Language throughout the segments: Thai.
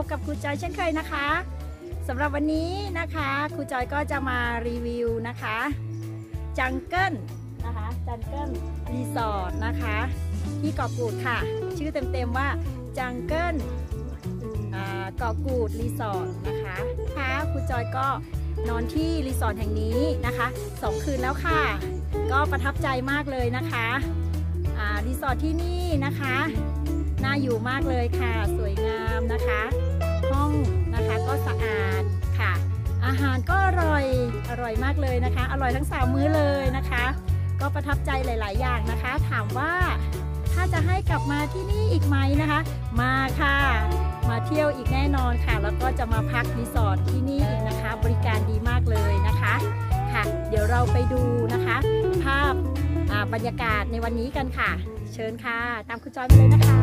บกับครูจอยเช่นเคยนะคะสำหรับวันนี้นะคะครูจอยก็จะมารีวิวนะคะจังเกิลนะคะจังเกิลรีสอร์ทนะคะที่เกาะกูดค่ะชื่อเต็มๆว่าจังเกิลเกาะกูดรีสอร์ทนะคะครูจอยก็นอนที่รีสอร์ทแห่งนี้นะคะ2 คืนแล้วค่ะก็ประทับใจมากเลยนะคะรีสอร์ทที่นี่นะคะน่าอยู่มากเลยค่ะสวยงามนะคะห้องนะคะก็สะอาดค่ะอาหารก็อร่อยมากเลยนะคะอร่อยทั้ง3 มื้อเลยนะคะก็ประทับใจหลายๆอย่างนะคะถามว่าถ้าจะให้กลับมาที่นี่อีกไหมนะคะมาค่ะมาเที่ยวอีกแน่นอนค่ะแล้วก็จะมาพักรีสอร์ทที่นี่อีกนะคะบริการดีมากเลยนะคะค่ะเดี๋ยวเราไปดูนะคะภาพบรรยากาศในวันนี้กันค่ะเชิญค่ะตามคุณจอยไปเลยนะคะ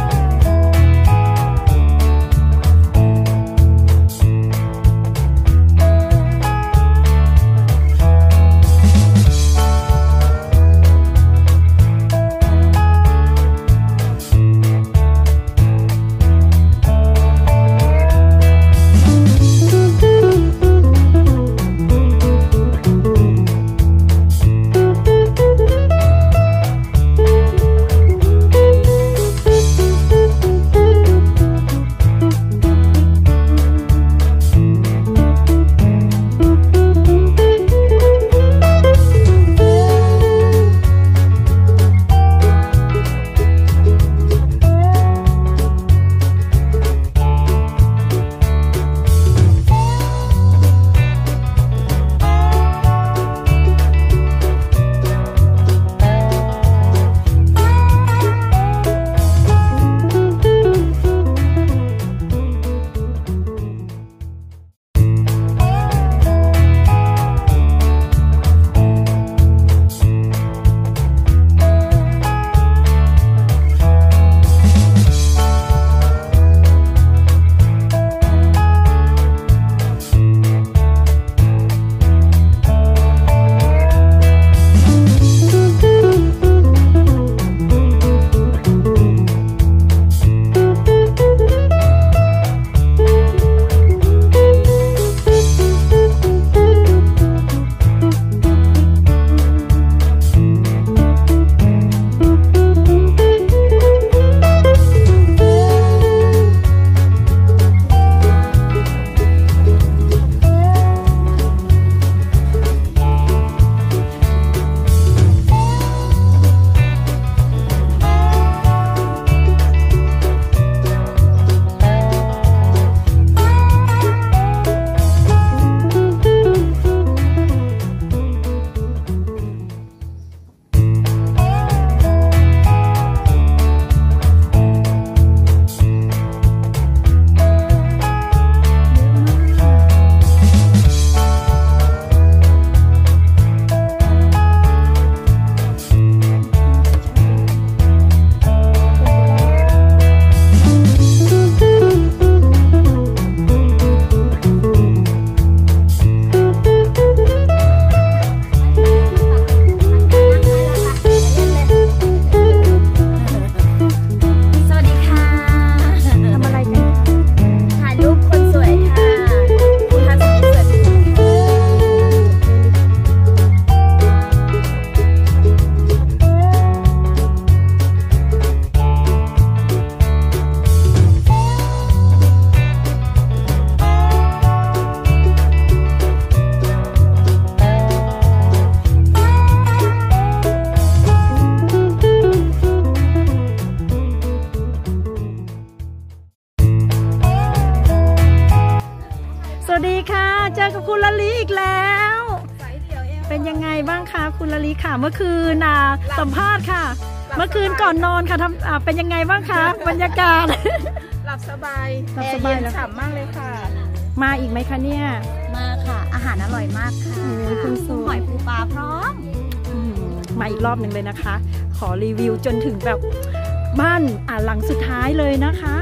สวัสดีค่ะเจอกับคุณละลิอีกแล้วเป็นยังไงบ้างคะคุณละลิค่ะเมื่อคืนสัมภาษณ์ค่ะเมื่อคืนก่อนนอนค่ะเป็นยังไงบ้างคะบรรยากาศหลับสบายแอร์เย็นฉ่ำมากเลยค่ะมาอีกไหมคะเนี่ยมาค่ะอาหารอร่อยมากค่ะคุณสูหอยปูปลาพร้อมมาอีกรอบหนึ่งเลยนะคะขอรีวิวจนถึงแบบบ้านหลังสุดท้ายเลยนะคะ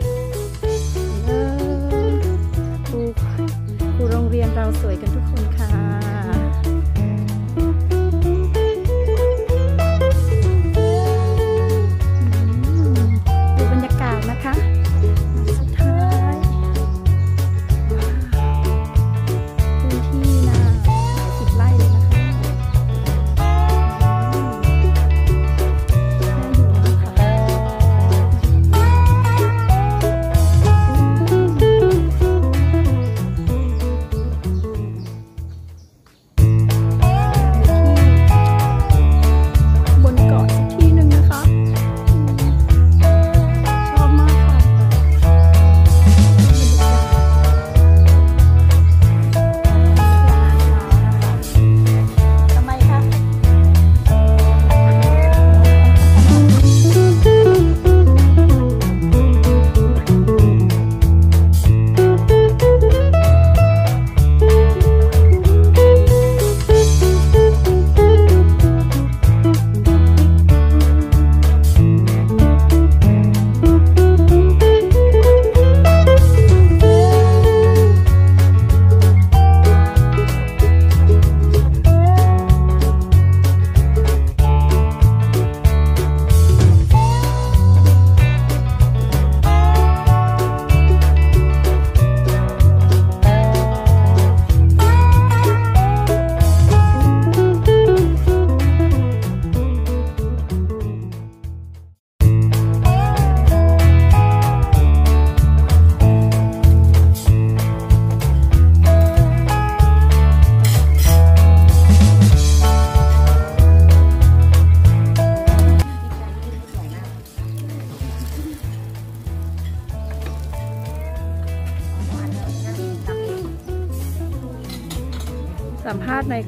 ครูโรงเรียนเราสวยกันทุกคนค่ะ ดูบรรยากาศนะคะสุดท้าย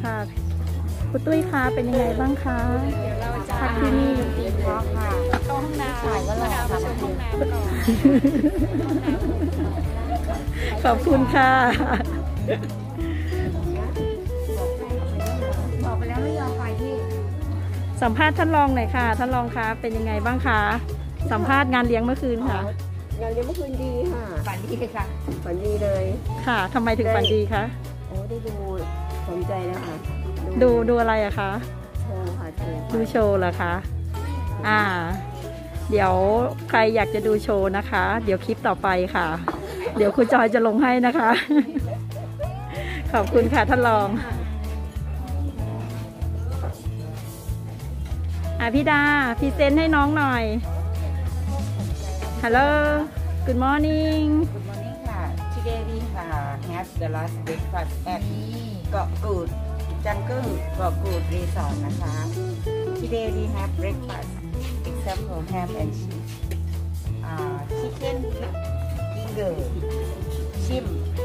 ค่ะคุณตุ้ยคะเป็นยังไงบ้างคะพักที่นี่ค่ะเข้าห้องน้ำถ่ายก็รอนะคะค่ะไปชมห้องน้ำก่อนขอบคุณค่ะบอกไปแล้วไม่ยอมไปที่สัมภาษณ์ท่านรองหน่อยค่ะท่านรองคะเป็นยังไงบ้างคะสัมภาษณ์งานเลี้ยงเมื่อคืนค่ะงานเลี้ยงเมื่อคืนดีค่ะฝันดีค่ะฝันดีเลยค่ะทำไมถึงฝันดีคะโอ้ได้ดูสนใจนะคะดูอะไรอะคะโชว์ค่ะโชว์ดูโชว์เหรอคะเดี๋ยวใครอยากจะดูโชว์นะคะ เดี๋ยวคลิปต่อไปค่ะ เดี๋ยวครูจอยจะลงให้นะคะ ขอบคุณค่ะท่านรองพี่ดาพรีเซนต์ให้น้องหน่อย ฮัลโหล Good morning Good morning ค่ะ Today we have the last breakfast at เกาะกูดจังเกิลเกาะกูดรีสอร์ทนะคะ Today we have breakfast example ham and cheese chicken finger shrimp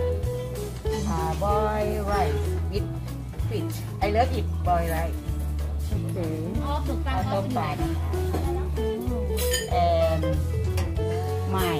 boiled rice with fish I love it boiled rice เอาต้มปลานะคะ and my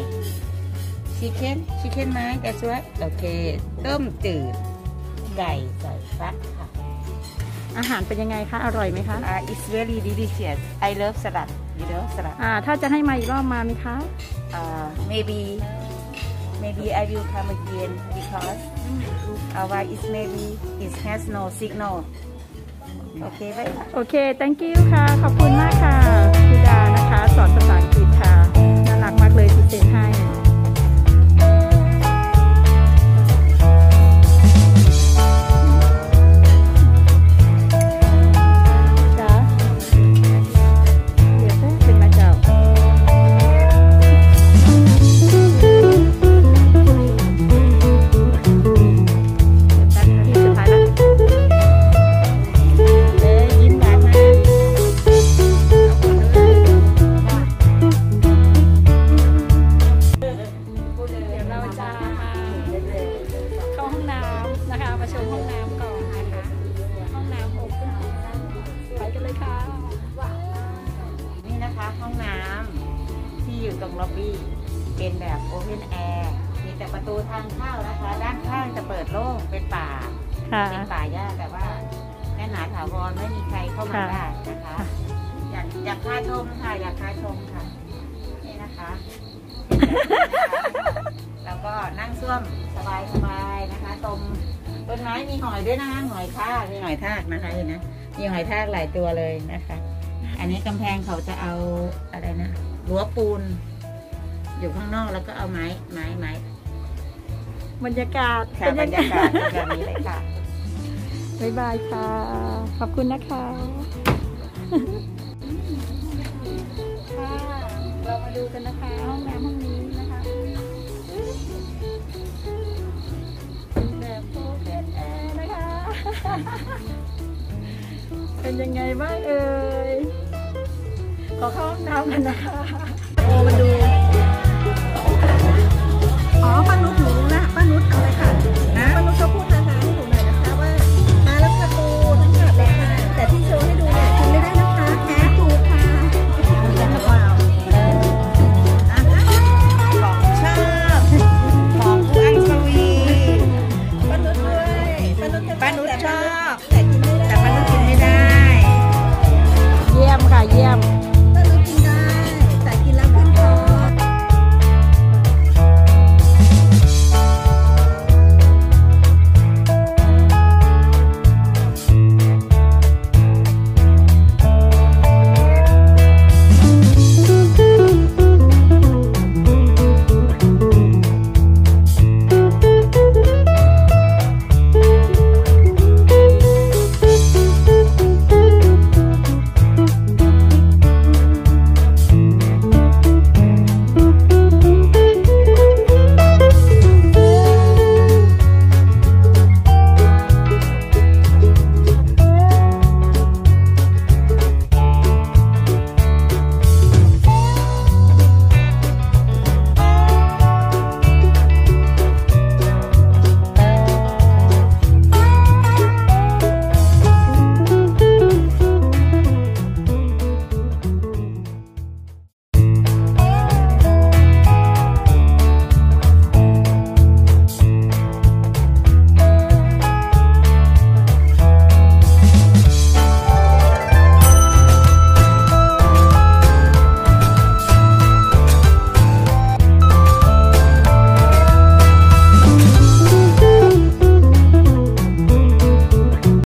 chicken ไหม that's right โอเคต้มจืดไก่ใส่ฟักค่ะอาหารเป็นยังไงคะ อร่อยไหมคะ it's very delicious I love salad you know salad ถ้าจะให้มาอีกรอบมาไหมคะ maybe I will come again because our is maybe it has no signal โอเคไหมโอเค thank you ค่ะ ขอบคุณมากค่ะพี่ดานะคะ สอนภาษาอังกฤษค่ะ น่ารักมากเลยที่เซ็นให้จ้าเดี๋ยวแป๊บนึงนะเจ้าที่สุดท้ายละยิ้มหวานมากเดี๋ยวเราจะเข้าห้องน้ำนะคะ มาชมห้องน้ำก่อนนะคะ ห้องน้ำอบขึ้นไปกันเลยค่ะนี่นะคะห้องน้ำที่อยู่ตรงล็อบบี้เป็นแบบโอเพนแอร์มีแต่ประตูทางเข้านะคะ ด้านข้างจะเปิดโล่งเป็นป่าค่ะเป็นป่าหญ้าแต่ว่าแน่นหนาถาวรไม่มีใครเข้ามาได้นะคะ อยากพาชมค่ะอยากพาชมค่ะนี่นะคะ แล้วก็นั่งซ่วมสบายๆนะคะตรงต้นไม้มีหอยด้วยนะคะหอยทากมีหอยทากนะคะเห็นนะมีหอยทากหลายตัวเลยนะคะ อันนี้กำแพงเขาจะเอาอะไรนะรั้วปูน อยู่ข้างนอกแล้วก็เอาไม้บรรยากาศค่ะบรรยากาศแบบนี้เลยค่ะบ๊ายบายค่ะ ขอบคุณนะคะ ค่ะ เรามาดูกันนะคะ ห้องน้ำห้องนี้นะคะเป็นแบบโอเพนแอร์นะคะ เป็นยังไงบ้างเอ่ย ขอเข้าห้องน้ำกันนะคะโอ้มาดูอ๋อป้านุชหนูรู้ละป้านุชเอาเลยค่ะ